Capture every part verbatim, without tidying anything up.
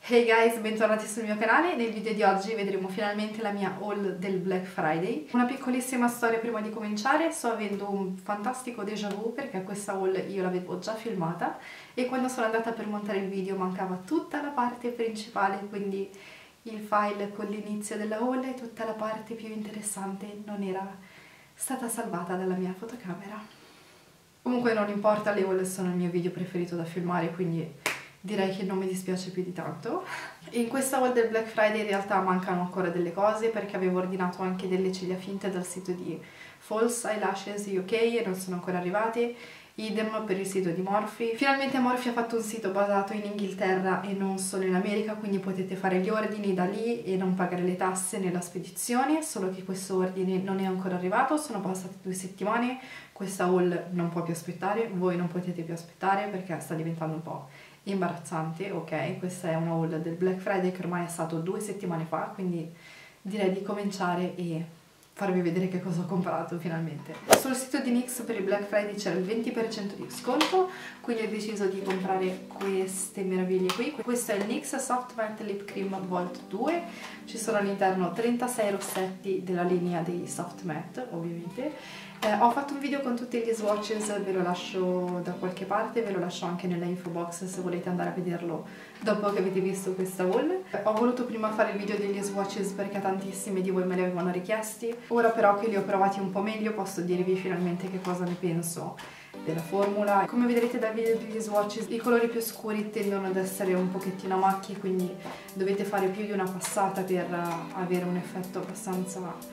Hey guys, bentornati sul mio canale. Nel video di oggi vedremo finalmente la mia haul del Black Friday. Una piccolissima storia prima di cominciare: sto avendo un fantastico déjà vu perché questa haul io l'avevo già filmata e quando sono andata per montare il video mancava tutta la parte principale, quindi il file con l'inizio della haul e tutta la parte più interessante non era stata salvata dalla mia fotocamera. Comunque non importa, le haul sono il mio video preferito da filmare, quindi direi che non mi dispiace più di tanto. In questa haul del Black Friday in realtà mancano ancora delle cose perché avevo ordinato anche delle ciglia finte dal sito di False Eyelashes U K e non sono ancora arrivate. Idem per il sito di Morphe. Finalmente Morphe ha fatto un sito basato in Inghilterra e non solo in America, quindi potete fare gli ordini da lì e non pagare le tasse nella spedizione, solo che questo ordine non è ancora arrivato, sono passate due settimane, questa haul non può più aspettare, voi non potete più aspettare perché sta diventando un po' imbarazzante, ok? Questa è una haul del Black Friday che ormai è stato due settimane fa, quindi direi di cominciare e farvi vedere che cosa ho comprato finalmente. Sul sito di NYX per il Black Friday c'era il venti per cento di sconto, quindi ho deciso di comprare queste meraviglie qui. Questo è il NYX Soft Matte Lip Cream Volt due, ci sono all'interno trentasei rossetti della linea dei Soft Matte, ovviamente. Eh, ho fatto un video con tutti gli swatches, ve lo lascio da qualche parte, ve lo lascio anche nella info box se volete andare a vederlo dopo che avete visto questa haul. Eh, ho voluto prima fare il video degli swatches perché tantissimi di voi me li avevano richiesti, ora però che li ho provati un po' meglio posso dirvi finalmente che cosa ne penso della formula. Come vedrete dal video degli swatches, i colori più scuri tendono ad essere un pochettino a macchie, quindi dovete fare più di una passata per avere un effetto abbastanza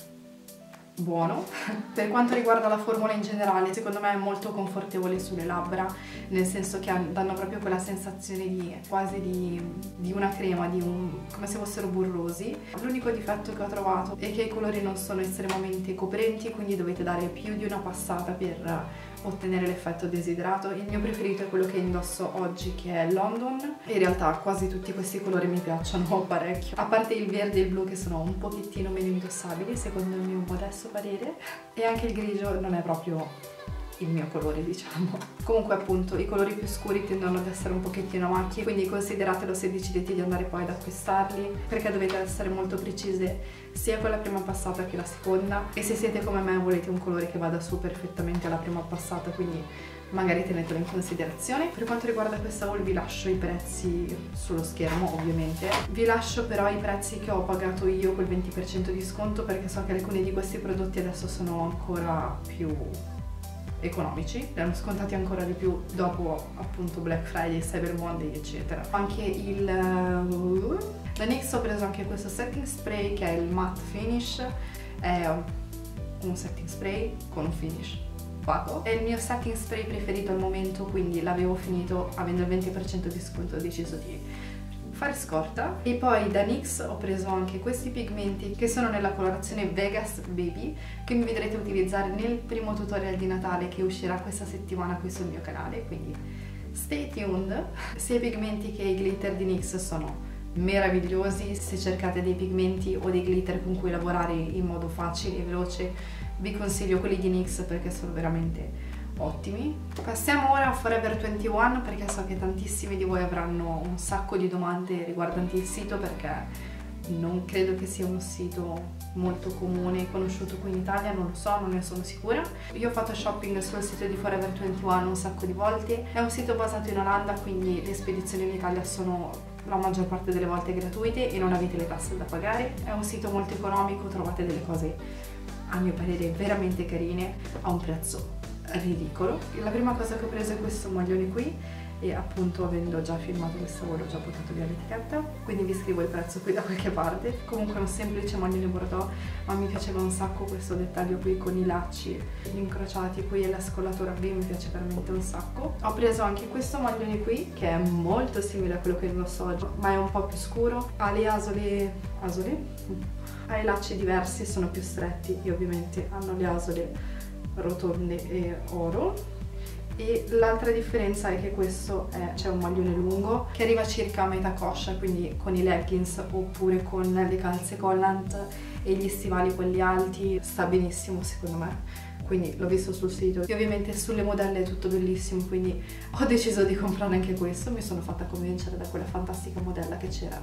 buono. Per quanto riguarda la formula in generale, secondo me è molto confortevole sulle labbra, nel senso che danno proprio quella sensazione di quasi di, di una crema, di un, come se fossero burrosi. L'unico difetto che ho trovato è che i colori non sono estremamente coprenti, quindi dovete dare più di una passata per ottenere l'effetto desiderato. Il mio preferito è quello che indosso oggi, che è London. In realtà quasi tutti questi colori mi piacciono parecchio, a parte il verde e il blu che sono un pochettino meno indossabili secondo il mio modesto parere, e anche il grigio non è proprio il mio colore, diciamo. Comunque appunto i colori più scuri tendono ad essere un pochettino macchie, quindi consideratelo se decidete di andare poi ad acquistarli, perché dovete essere molto precise sia con la prima passata che la seconda, e se siete come me volete un colore che vada su perfettamente alla prima passata, quindi magari tenetelo in considerazione. Per quanto riguarda questa haul vi lascio i prezzi sullo schermo, ovviamente. Vi lascio però i prezzi che ho pagato io col venti per cento di sconto, perché so che alcuni di questi prodotti adesso sono ancora più economici, li hanno scontati ancora di più dopo appunto Black Friday, Cyber Monday eccetera. Anche il uh, da NYX ho preso anche questo setting spray che è il matte finish, è un setting spray con un finish opaco, è il mio setting spray preferito al momento, quindi l'avevo finito, avendo il venti per cento di sconto ho deciso di fare scorta. E poi da NYX ho preso anche questi pigmenti che sono nella colorazione Vegas Baby, che mi vedrete utilizzare nel primo tutorial di Natale che uscirà questa settimana qui sul mio canale, quindi stay tuned. Sia i pigmenti che i glitter di NYX sono meravigliosi. Se cercate dei pigmenti o dei glitter con cui lavorare in modo facile e veloce, vi consiglio quelli di NYX perché sono veramente ottimi. Passiamo ora a Forever ventuno perché so che tantissimi di voi avranno un sacco di domande riguardanti il sito, perché non credo che sia un sito molto comune e conosciuto qui in Italia, non lo so, non ne sono sicura. Io ho fatto shopping sul sito di Forever ventuno un sacco di volte, è un sito basato in Olanda, quindi le spedizioni in Italia sono la maggior parte delle volte gratuite e non avete le tasse da pagare. È un sito molto economico, trovate delle cose a mio parere veramente carine a un prezzo ridicolo. La prima cosa che ho preso è questo maglione qui, e appunto avendo già filmato questa haul ho già buttato via l'etichetta, quindi vi scrivo il prezzo qui da qualche parte. Comunque è un semplice maglione bordeaux, ma mi piaceva un sacco questo dettaglio qui con i lacci incrociati qui e la scollatura B, mi piace veramente un sacco. Ho preso anche questo maglione qui che è molto simile a quello che indosso oggi, ma è un po' più scuro, ha le asole asole ha i lacci diversi, sono più stretti e ovviamente hanno le asole rotonde e oro. E l'altra differenza è che questo c'è un maglione lungo che arriva circa a metà coscia, quindi con i leggings oppure con le calze collant e gli stivali quelli alti sta benissimo secondo me. quindi l'ho visto sul sito e ovviamente sulle modelle è tutto bellissimo, quindi ho deciso di comprare anche questo. Mi sono fatta convincere da quella fantastica modella che c'era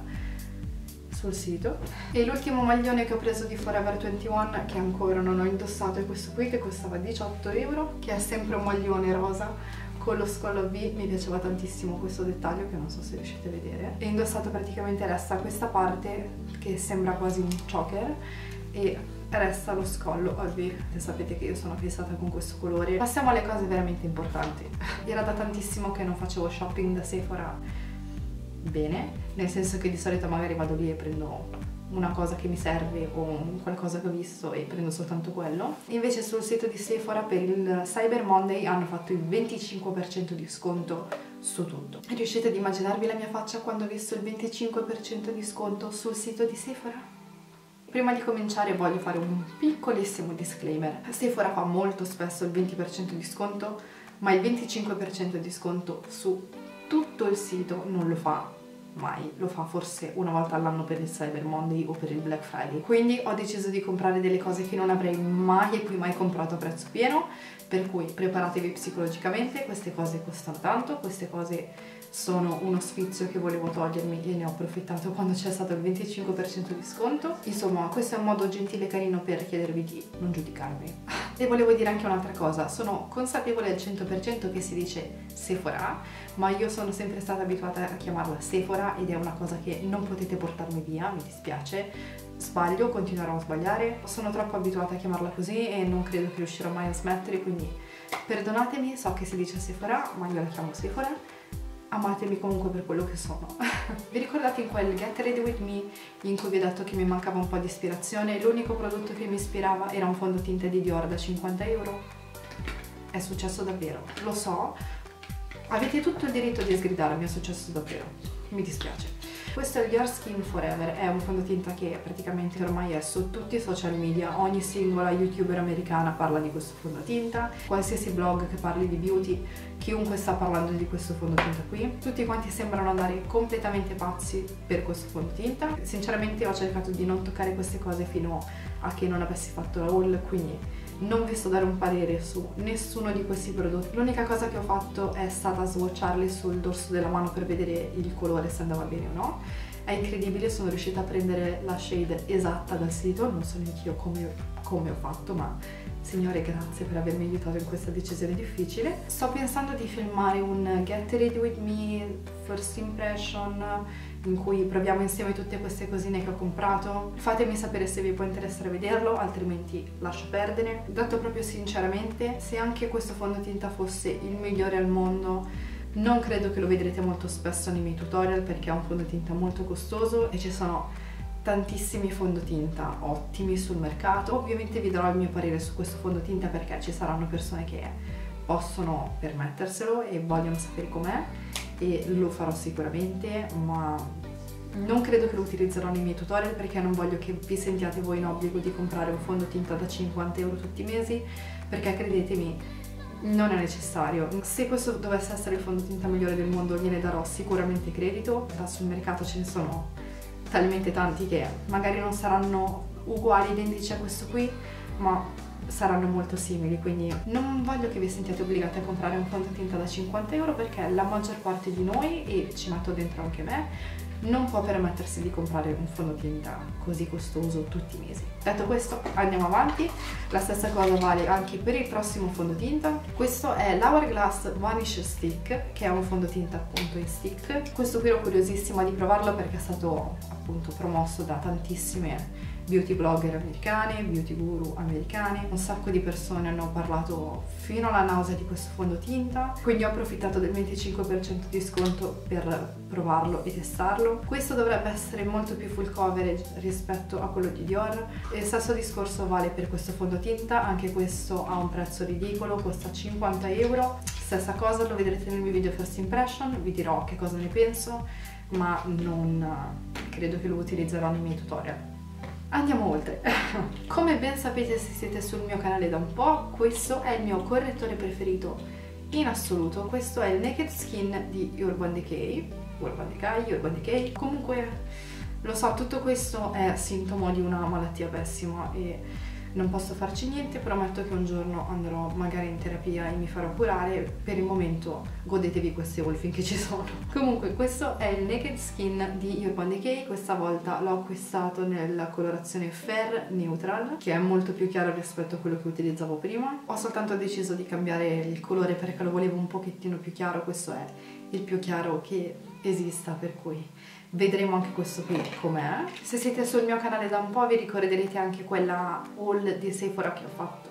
sul sito. E l'ultimo maglione che ho preso di Forever ventuno, che ancora non ho indossato, è questo qui che costava diciotto euro, che è sempre un maglione rosa con lo scollo a V. Mi piaceva tantissimo questo dettaglio, che non so se riuscite a vedere. E indossato praticamente resta questa parte che sembra quasi un choker e resta lo scollo a V. E sapete che io sono fissata con questo colore. Passiamo alle cose veramente importanti. Era da tantissimo che non facevo shopping da Sephora bene, nel senso che di solito magari vado lì e prendo una cosa che mi serve o qualcosa che ho visto e prendo soltanto quello. Invece sul sito di Sephora per il Cyber Monday hanno fatto il venticinque per cento di sconto su tutto. Riuscite ad immaginarvi la mia faccia quando ho visto il venticinque per cento di sconto sul sito di Sephora? Prima di cominciare voglio fare un piccolissimo disclaimer. Sephora fa molto spesso il venti per cento di sconto, ma il venticinque per cento di sconto su tutto il sito non lo fa mai, lo fa forse una volta all'anno per il Cyber Monday o per il Black Friday. Quindi ho deciso di comprare delle cose che non avrei mai e poi mai comprato a prezzo pieno, per cui preparatevi psicologicamente. Queste cose costano tanto, queste cose sono uno sfizio che volevo togliermi e ne ho approfittato quando c'è stato il venticinque per cento di sconto. Insomma, questo è un modo gentile e carino per chiedervi di non giudicarmi. E volevo dire anche un'altra cosa, sono consapevole al cento per cento che si dice Sephora, ma io sono sempre stata abituata a chiamarla Sephora ed è una cosa che non potete portarmi via, mi dispiace. Sbaglio, continuerò a sbagliare, sono troppo abituata a chiamarla così e non credo che riuscirò mai a smettere, quindi perdonatemi, so che si dice Sephora, ma io la chiamo Sephora. Amatemi comunque per quello che sono. Vi ricordate in quel Get Ready With Me in cui vi ho detto che mi mancava un po' di ispirazione? L'unico prodotto che mi ispirava era un fondotinta di Dior da cinquanta euro? È successo davvero, lo so. Avete tutto il diritto di sgridarmi, è successo davvero. Mi dispiace. Questo è il Your Skin Forever, è un fondotinta che praticamente ormai è su tutti i social media, ogni singola youtuber americana parla di questo fondotinta, qualsiasi blog che parli di beauty, chiunque sta parlando di questo fondotinta qui. Tutti quanti sembrano andare completamente pazzi per questo fondotinta. Sinceramente ho cercato di non toccare queste cose fino a che non avessi fatto la haul, quindi non vi sto dare un parere su nessuno di questi prodotti. L'unica cosa che ho fatto è stata swatcharli sul dorso della mano per vedere il colore, se andava bene o no. È incredibile, sono riuscita a prendere la shade esatta dal sito, non so neanche io come, come ho fatto, ma signore grazie per avermi aiutato in questa decisione difficile. Sto pensando di filmare un Get Ready With Me First Impression in cui proviamo insieme tutte queste cosine che ho comprato. Fatemi sapere se vi può interessare vederlo, altrimenti lascio perdere. Detto proprio sinceramente, se anche questo fondotinta fosse il migliore al mondo, non credo che lo vedrete molto spesso nei miei tutorial perché è un fondotinta molto costoso e ci sono tantissimi fondotinta ottimi sul mercato. Ovviamente vi darò il mio parere su questo fondotinta perché ci saranno persone che possono permetterselo e vogliono sapere com'è e lo farò sicuramente, ma non credo che lo utilizzerò nei miei tutorial perché non voglio che vi sentiate voi in obbligo di comprare un fondotinta da cinquanta euro tutti i mesi, perché credetemi non è necessario. Se questo dovesse essere il fondotinta migliore del mondo gliene darò sicuramente credito, da sul mercato ce ne sono talmente tanti che magari non saranno uguali, identici a questo qui, ma saranno molto simili, quindi non voglio che vi sentiate obbligati a comprare un fondotinta da cinquanta euro perché la maggior parte di noi, e ci metto dentro anche me, non può permettersi di comprare un fondotinta così costoso tutti i mesi. Detto questo, andiamo avanti. La stessa cosa vale anche per il prossimo fondotinta. Questo è l'Hourglass Vanish Stick, che è un fondotinta appunto in stick. Questo qui ero curiosissima di provarlo perché è stato appunto promosso da tantissime beauty blogger americane, beauty guru americane. Un sacco di persone hanno parlato fino alla nausea di questo fondotinta, quindi ho approfittato del venticinque per cento di sconto per provarlo e testarlo. Questo dovrebbe essere molto più full coverage rispetto a quello di Dior. E il stesso discorso vale per questo fondotinta, anche questo ha un prezzo ridicolo, costa cinquanta euro. Stessa cosa, lo vedrete nel mio video first impression, vi dirò che cosa ne penso, ma non credo che lo utilizzerò nei miei tutorial. Andiamo oltre. Come ben sapete se siete sul mio canale da un po', questo è il mio correttore preferito in assoluto. Questo è il Naked Skin di Urban Decay. Urban Decay, Urban Decay. Comunque, lo so, tutto questo è sintomo di una malattia pessima e non posso farci niente, prometto che un giorno andrò magari in terapia e mi farò curare. Per il momento godetevi queste haul finché ci sono. Comunque questo è il Naked Skin di Urban Decay, questa volta l'ho acquistato nella colorazione Fair Neutral, che è molto più chiaro rispetto a quello che utilizzavo prima. Ho soltanto deciso di cambiare il colore perché lo volevo un pochettino più chiaro, questo è il più chiaro che esista, per cui vedremo anche questo qui com'è. Se siete sul mio canale da un po' vi ricorderete anche quella haul di Sephora che ho fatto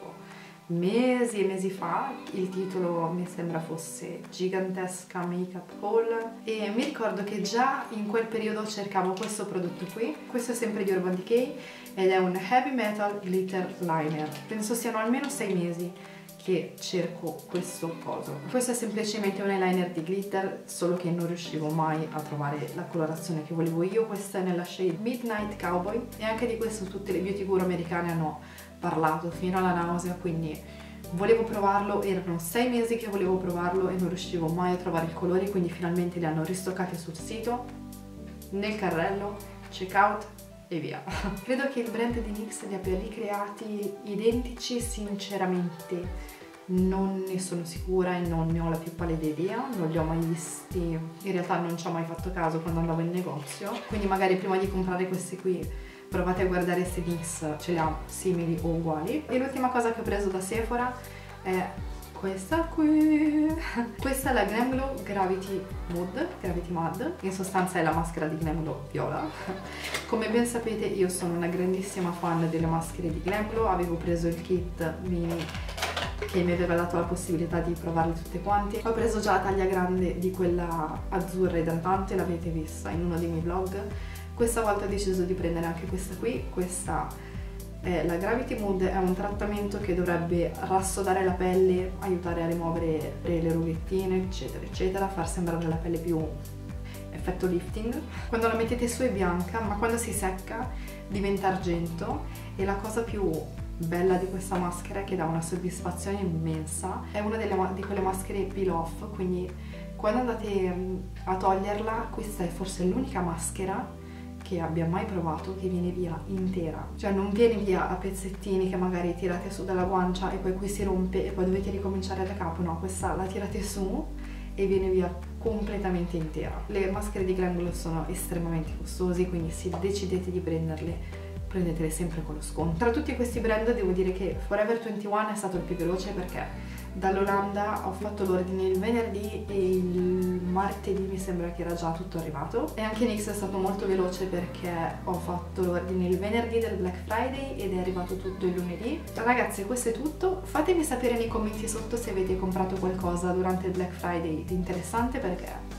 mesi e mesi fa. Il titolo mi sembra fosse Gigantesca Makeup Haul e mi ricordo che già in quel periodo cercavo questo prodotto qui. Questo è sempre di Urban Decay ed è un Heavy Metal Glitter Liner. Penso siano almeno sei mesi che cerco questo coso. Questo è semplicemente un eyeliner di glitter, solo che non riuscivo mai a trovare la colorazione che volevo io. Questa è nella shade Midnight Cowboy e anche di questo tutte le beauty guru americane hanno parlato fino alla nausea, quindi volevo provarlo. Erano sei mesi che volevo provarlo e non riuscivo mai a trovare il colore, quindi finalmente li hanno ristoccati sul sito, nel carrello, checkout e via. Credo che il brand di NYX li abbia ricreati identici, sinceramente non ne sono sicura e non ne ho la più pallida idea, non li ho mai visti, in realtà non ci ho mai fatto caso quando andavo in negozio, quindi magari prima di comprare questi qui provate a guardare se NYX ce li ha simili o uguali. E l'ultima cosa che ho preso da Sephora è questa qui. Questa è la Glam Glow Gravity Mud, Gravity Mud, in sostanza è la maschera di Glam Glow viola. Come ben sapete io sono una grandissima fan delle maschere di Glam Glow, avevo preso il kit mini che mi aveva dato la possibilità di provarle tutte quante. Ho preso già la taglia grande di quella azzurra idratante, l'avete vista in uno dei miei vlog. Questa volta ho deciso di prendere anche questa qui. Questa è la Gravity Mood, è un trattamento che dovrebbe rassodare la pelle, aiutare a rimuovere le rughettine eccetera eccetera, far sembrare la pelle più effetto lifting. Quando la mettete su è bianca, ma quando si secca diventa argento e la cosa più bella di questa maschera è che dà una soddisfazione immensa. È una delle, di quelle maschere peel off, quindi quando andate a toglierla, questa è forse l'unica maschera che abbia mai provato che viene via intera, cioè non viene via a pezzettini che magari tirate su dalla guancia e poi qui si rompe e poi dovete ricominciare da capo. No, questa la tirate su e viene via completamente intera. Le maschere di Glam Glow sono estremamente costose, quindi se decidete di prenderle prendetele sempre con lo sconto. Tra tutti questi brand devo dire che Forever ventuno è stato il più veloce perché dall'Olanda ho fatto l'ordine il venerdì e il martedì mi sembra che era già tutto arrivato. E anche NYX è stato molto veloce perché ho fatto l'ordine il venerdì del Black Friday ed è arrivato tutto il lunedì. Ragazzi, questo è tutto. Fatemi sapere nei commenti sotto se avete comprato qualcosa durante il Black Friday di interessante, perché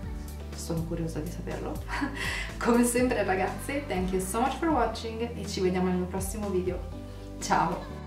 sono curiosa di saperlo. Come sempre ragazze, thank you so much for watching e ci vediamo nel prossimo video. Ciao!